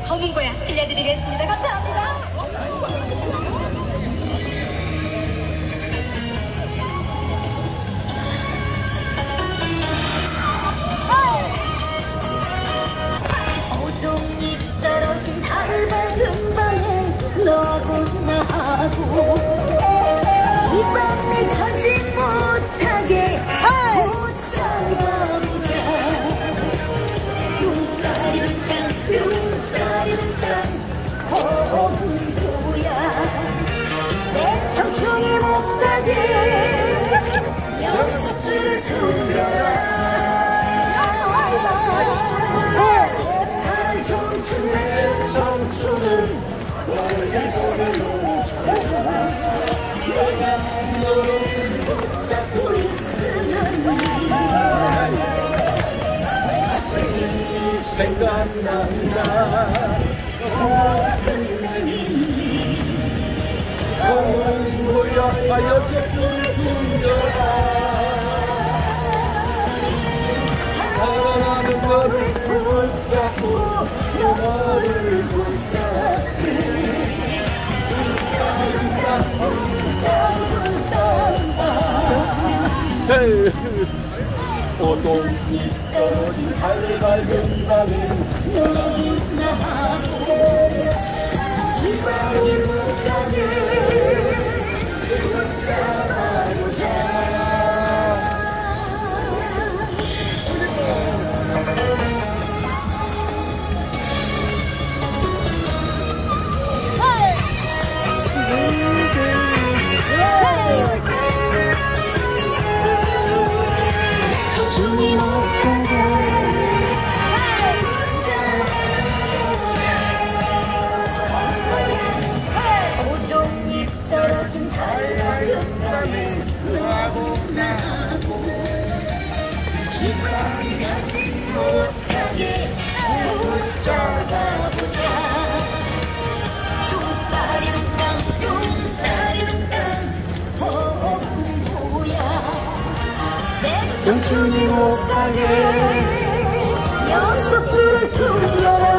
검은 고야 들려드리겠습니다. 감사합니다. 오동잎 떨어진 달을 밝은 밤에 너하고 나하고 이 밤을 가지 못하게 붙잡아보자. 뚱따리뚱땅 뚱따리뚱땅 호흡소야 내 청춘이 못 가게 여섯 줄을 퉁겨라. 청춘은 너를 내가 너를 붙잡고 있으면 생각난다. 검은 고야 여섯 줄을 퉁겨라. 사랑하는 너를 붙잡고 너를 붙잡고 오동잎 떨어진 달을 밝은 밤에 너하고 나하고 이 밤이 못 가게 붙잡아보자. 오동잎 떨어진 달을 밝은 밤에 너하고 나하고 이 밤이 가지 못하게 붙잡아보자. 뚱따리뚱땅 뚱따리뚱땅 호흡호야 내 청춘이 못 가게 여섯 줄을 퉁겨라.